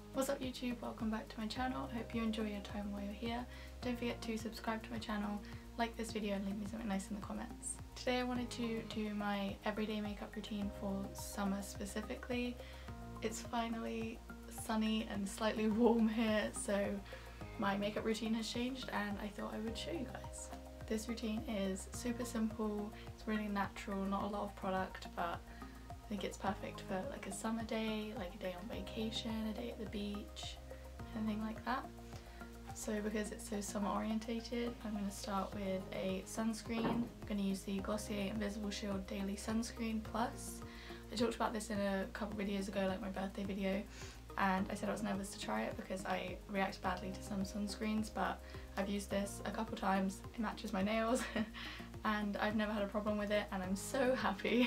What's up YouTube, welcome back to my channel. I hope you enjoy your time while you're here. Don't forget to subscribe to my channel, like this video and leave me something nice in the comments. Today I wanted to do my everyday makeup routine for summer specifically. It's finally sunny and slightly warm here, so my makeup routine has changed and I thought I would show you guys. This routine is super simple, it's really natural, not a lot of product, but I think it's perfect for like a summer day, like a day on vacation, a day at the beach, anything like that. So because it's so summer orientated, I'm going to start with a sunscreen. I'm going to use the Glossier Invisible Shield Daily Sunscreen Plus. I talked about this in a couple videos ago, like my birthday video, and I said I was nervous to try it because I react badly to some sunscreens, but I've used this a couple times, it matches my nails and I've never had a problem with it and I'm so happy.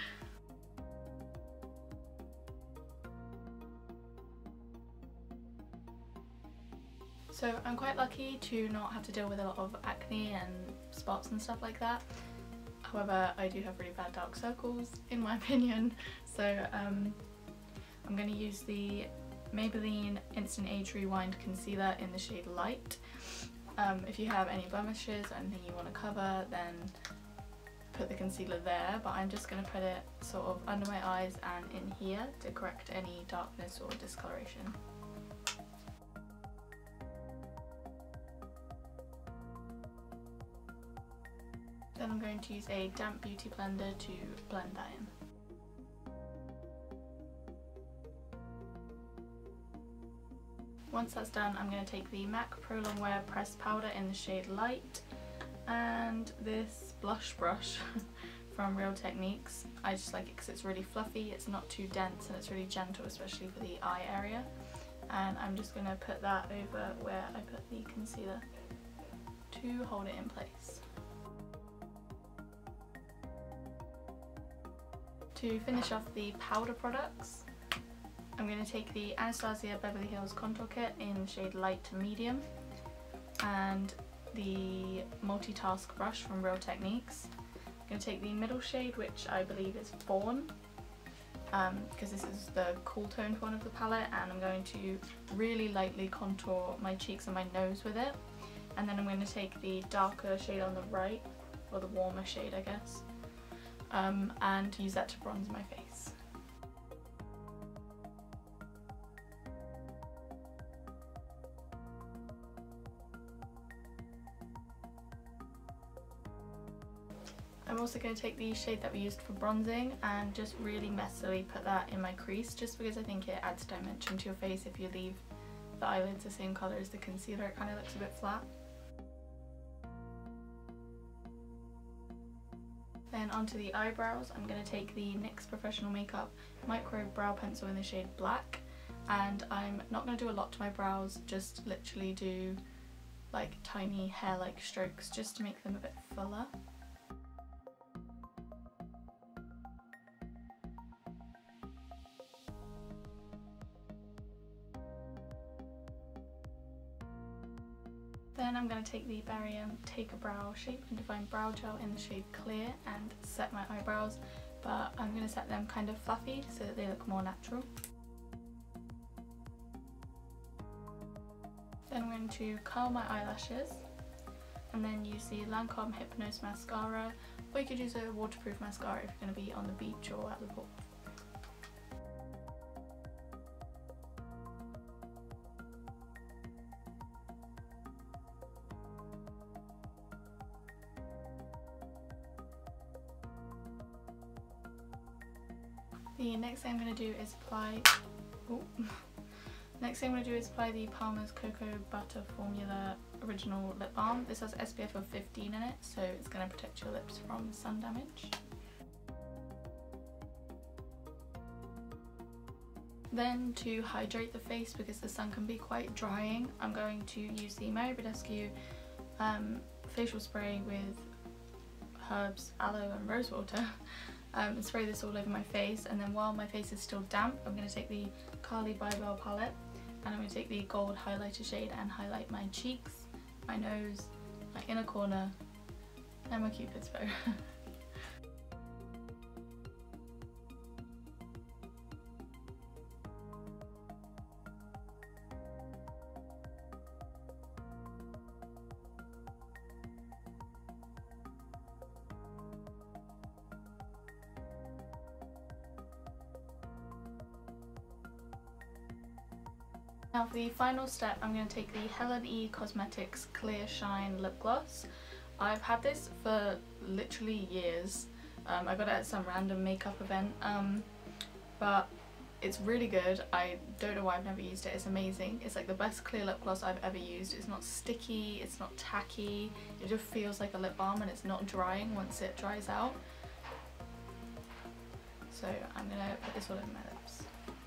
So I'm quite lucky to not have to deal with a lot of acne and spots and stuff like that. However, I do have really bad dark circles in my opinion, so I'm going to use the Maybelline Instant Age Rewind Concealer in the shade Light. If you have any blemishes or anything you want to cover, then put the concealer there, but I'm just going to put it sort of under my eyes and in here to correct any darkness or discoloration. Then I'm going to use a damp beauty blender to blend that in. Once that's done, I'm going to take the MAC Pro Longwear Pressed Powder in the shade Light and this blush brush from Real Techniques. I just like it because it's really fluffy, it's not too dense and it's really gentle, especially for the eye area. And I'm just going to put that over where I put the concealer to hold it in place. To finish off the powder products, I'm going to take the Anastasia Beverly Hills Contour Kit in the shade Light to Medium and the Multitask Brush from Real Techniques. I'm going to take the middle shade, which I believe is Fawn, because this is the cool toned one of the palette, and I'm going to really lightly contour my cheeks and my nose with it. And then I'm going to take the darker shade on the right, or the warmer shade I guess, and use that to bronze my face. I'm also going to take the shade that we used for bronzing and just really messily put that in my crease, just because I think it adds dimension to your face. If you leave the eyelids the same colour as the concealer, it kind of looks a bit flat. Then onto the eyebrows, I'm going to take the NYX Professional Makeup Micro Brow Pencil in the shade Black, and I'm not going to do a lot to my brows, just literally do like tiny hair-like strokes just to make them a bit fuller. Then I'm going to take the Barry Take a Brow Shape and Define Brow Gel in the shade Clear and set my eyebrows, but I'm going to set them kind of fluffy so that they look more natural. Then I'm going to curl my eyelashes and then use the Lancome Hypnose Mascara, or you could use a waterproof mascara if you're going to be on the beach or at the pool. The next thing I'm going to do is apply the Palmer's Cocoa Butter Formula Original Lip Balm. This has SPF of 15 in it, so it's going to protect your lips from sun damage. Then to hydrate the face, because the sun can be quite drying, I'm going to use the Mario Badescu facial spray with herbs, aloe and rose water. And spray this all over my face, and then while my face is still damp, I'm going to take the Carly Bybel palette and I'm going to take the gold highlighter shade and highlight my cheeks, my nose, my inner corner and my cupid's bow. Now for the final step, I'm going to take the Helen E Cosmetics Clear Shine Lip Gloss. I've had this for literally years. I got it at some random makeup event, but it's really good. I don't know why I've never used it. It's amazing. It's like the best clear lip gloss I've ever used. It's not sticky, it's not tacky, it just feels like a lip balm and it's not drying once it dries out. So I'm going to put this all over my lips.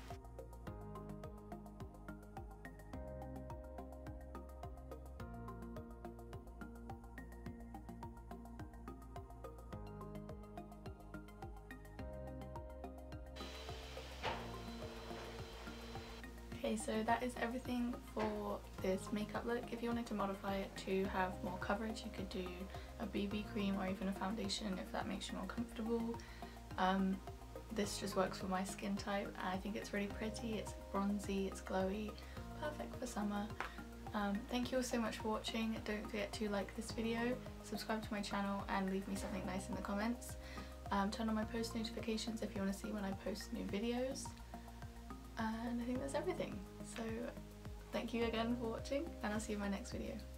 Okay, so that is everything for this makeup look. If you wanted to modify it to have more coverage, you could do a BB cream or even a foundation if that makes you more comfortable. This just works for my skin type. I think it's really pretty, it's bronzy, it's glowy, perfect for summer. Thank you all so much for watching. Don't forget to like this video, subscribe to my channel and leave me something nice in the comments. Turn on my post notifications if you want to see when I post new videos. And I think that's everything. So thank you again for watching and I'll see you in my next video.